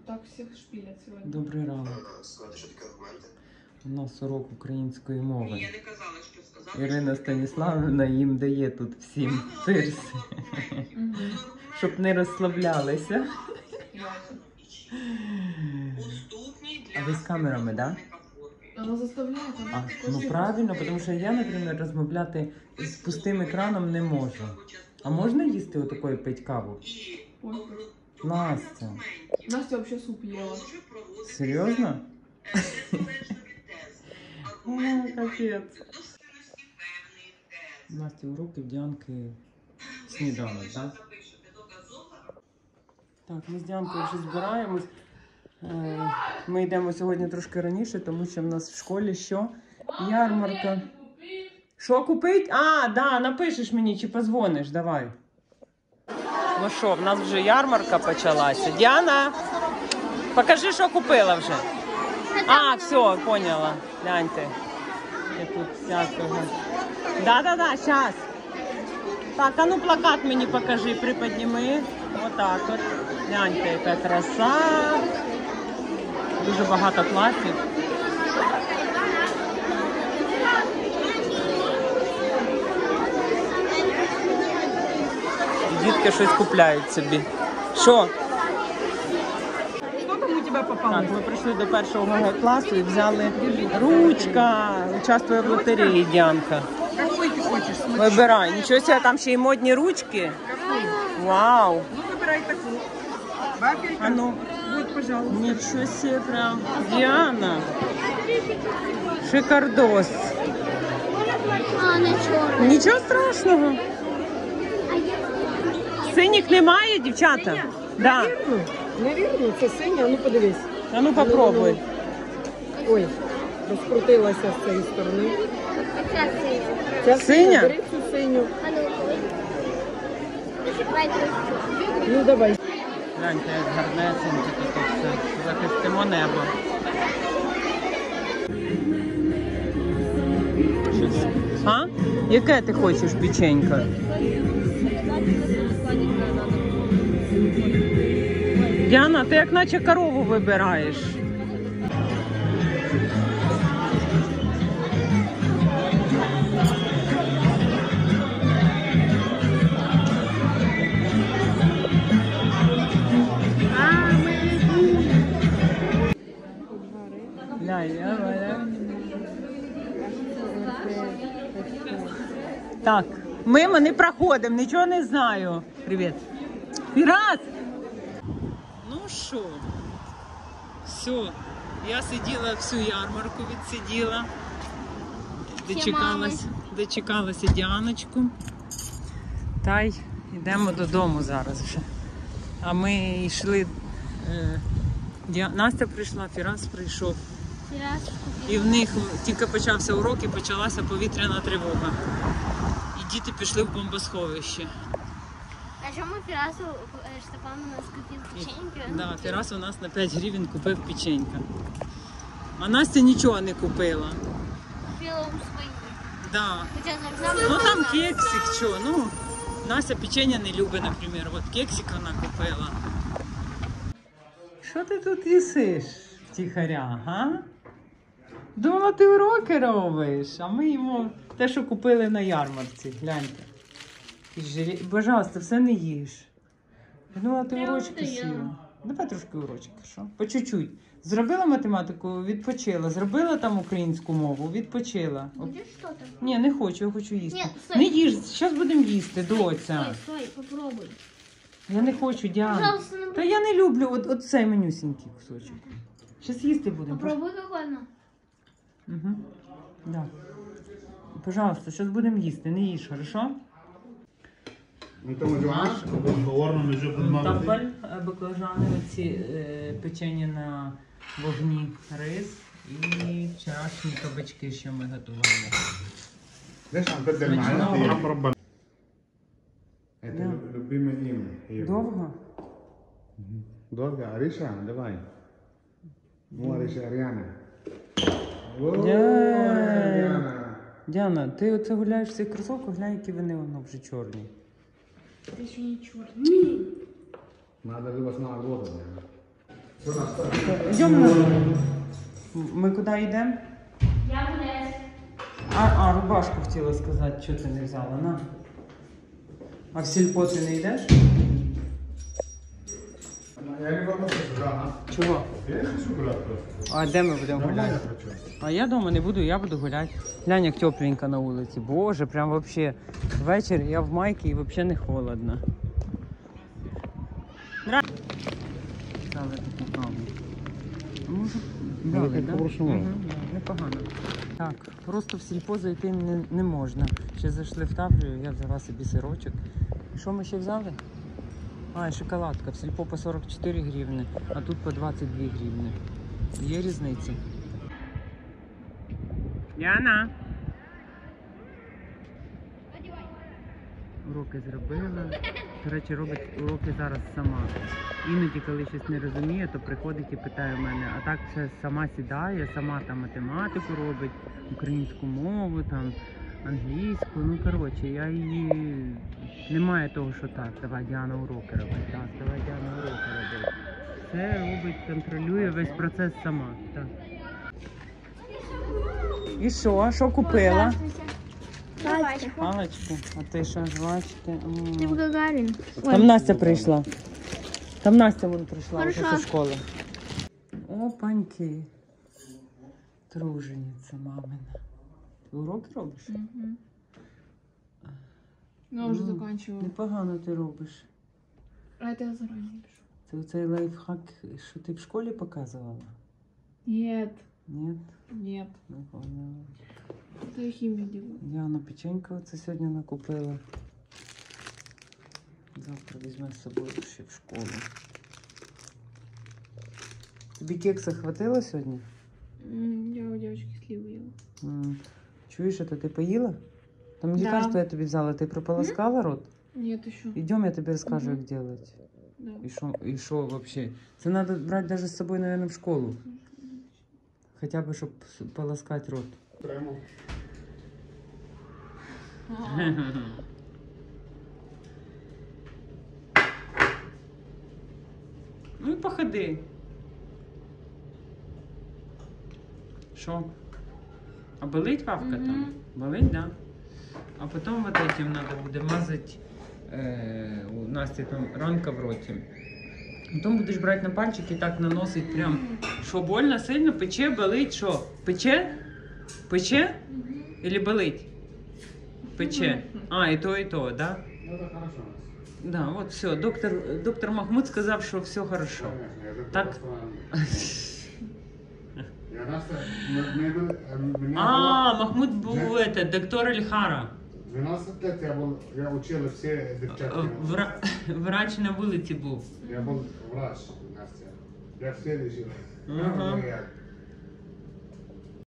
так всіх шпілять сьогодні. Добрий ранок. У нас урок української мови. Я не казала, що сказала. Ірина Станіславівна їм дає тут всім пирс, щоб не розслаблялися. А ви з камерами, так? Вона заставляє. Ну правильно, тому що я, наприклад, розмовляти з пустим екраном не можу. А можна їсти отакою пить каву? Настя. Настя взагалі суп їла. Серйозно? Капець. Насті уроки, в Діанки сніданок, так? Так, ми з Діанкою вже збираємось. Ми йдемо сьогодні трошки раніше, тому що в нас в школі що? Ярмарка. Що купить? А, да, напишеш мені чи позвониш, давай. Ну що, в нас вже ярмарка почалася. Діана, покажи, що купила вже. А, все, поняла. Гляньте. Я тут всякого. Да-да-да, сейчас. Так, а ну плакат мені покажи, приподніми. Отак от. Гляньте, яка краса. Дуже багато класів. Дітки щось купляють собі. Що? Що там у тебе попало? Так, ми прийшли до першого класу і взяли ручка. Участвує в лотереї Діанка. Какой ти хочеш? Вибирай. Нічого себе, там ще й модні ручки. Вау. Ну, вибирай таку. Вафелька. А ну. Вот, пожалуйста. Нічого себе прям. Діана. Шикардос. Нічого страшного. Синіх немає, дівчата? Да. Навірно, це синя, ну подивись. А ну попробуй. Ой, розкрутилася з цієї сторони. Ця Синя? Бери цю синю. Ну давай. Гляньте, як гарнесенько тут все. Захистимо небо. А? Яке ти хочеш печенько? Діана, ти як наче корову вибираєш. Так, мимо не проходимо, нічого не знаю. Привіт. Фірас! Ну що, все, я сиділа всю ярмарку, відсиділа. Дочекалася Діаночку. Та й йдемо додому зараз вже. А ми йшли, Настя прийшла, Фірас прийшов. І в них тільки почався урок і почалася повітряна тривога. І діти пішли в бомбосховище. А чому Фірасу Штефан у нас купив печеньки? Да, Фірас у нас на 5 гривень купив печенька. А Настя нічого не купила. Купила у своїх. Да. Хоча завжди Ну там кексик, що, ну, Настя печення не любить, наприклад. От кексик вона купила. Що ти тут їсиш, тихаря, га? Думала, ти уроки робиш, а ми йому те, що купили на ярмарці, гляньте. Пожалуйста, все не їж. Я думала, ти урочки сіла. Давай трошки урочки, що? По чуть-чуть. Зробила математику, відпочила. Зробила там українську мову, відпочила. Будеш що-то? Ні, не хочу, я хочу їсти. Ні, стой. Не їж, зараз будемо їсти, доця. Стой, попробуй. Я не хочу, Діана. Пожалуйста, не Та я не люблю от цей менюсінький кусочок. Зараз їсти будемо. Попробуй какой-то. Угу. Да. Пожалуйста, зараз будемо їсти, не їж, хорошо? انت ما جوعان؟ صورنا من جبل المغرب. Тафель, баклажани, оці печені на вогні, рис і вчорашні кабачки, що ми готували. ليش عم تبدل معنا؟ عم ربنا. انت любимое имя. Довго? Долго, Ариша, давай. Ну, Ариша, Аріана. Діана, ти оце гуляєш в цих кросовках, глянь, які вони воно вже чорні. Це ще не чорний. Надо либо знала воду. Йдемо. Ми куди йдемо? Я буду. Рубашку хотіла сказати, що ти не взяла, на. А в сільпо ти не йдеш? Я не вам сюда. Чого? Я не хочу гулять просто. А де ми будемо гуляти? хочу. А я вдома не буду, я буду гуляти. Глянь, як тепленько на вулиці. Боже, прям вообще. Ввечері я в майці і взагалі не холодно. Дали таку каву. А може, дали, так да? по-рушному. Да, непогано. Так, просто в сільпо зайти не можна. Ще зайшли в Таврію, я взяла собі сирочок. Що ми ще взяли? І шоколадка. В сільпо по 44 гривні, а тут по 22 гривні. Є різниця. Яна! Уроки зробила. До речі, робить уроки зараз сама. Іноді, коли щось не розуміє, то приходить і питає в мене. А так все сама сідає, сама там математику робить, українську мову, там, англійську. Ну, коротше, я її... Немає того, що так, давай Діана уроки робить, так, давай Діана уроки робить. Все робить, контролює весь процес сама. Так. І що? Що купила? Паличку. А ти що, жвачки? Ты в Гагарин. Там Настя прийшла. Там Настя вон прийшла вже Хорошо. зі школи. Опаньки. Тружениця мамина. Ти уроки робиш? Я уже Ну, заканчиваю. Непогано ти робиш. А это я заранее пишу. Це оцей лайфхак, що ти в школі показувала? Нет, Ні? нет. Не поняла. Это я химию делаю. Діана печенька оце сьогодні накупила. Завтра візьме з собою ще в школу. Тобі кекса хватило сьогодні? Я у девочки сливы ела. Чуєш, це ти поїла? Там Да. лікарство я тобі взяла, ти прополоскала рот? Нет еще. Ідем, я тобі розкажу, як робити. Да. І що взагалі? Це треба брати навіть з собою, мабуть, в школу. Хоча б, щоб полоскати рот. Прямо. Ну і походи. Що? А болить вавка там? Болить, да? А потім вот этим надо буде мазати. У Насті там ранка в роті. Потім будеш брати на пальчик і так наносить прям. Що, больно, сильно? Пече, болить, що? Пече? Пече? Или болить? Пече. І то, да? Ну, это хорошо. Да, вот все. Доктор Махмуд сказав, що все хорошо. Конечно, я только Так. просто- Я Настя, меня Махмуд був доктор Ільхара. 12 лет я учил все девчатки. Врач на вулиці був. Я был врач, Настя. Я все лечил. Ага.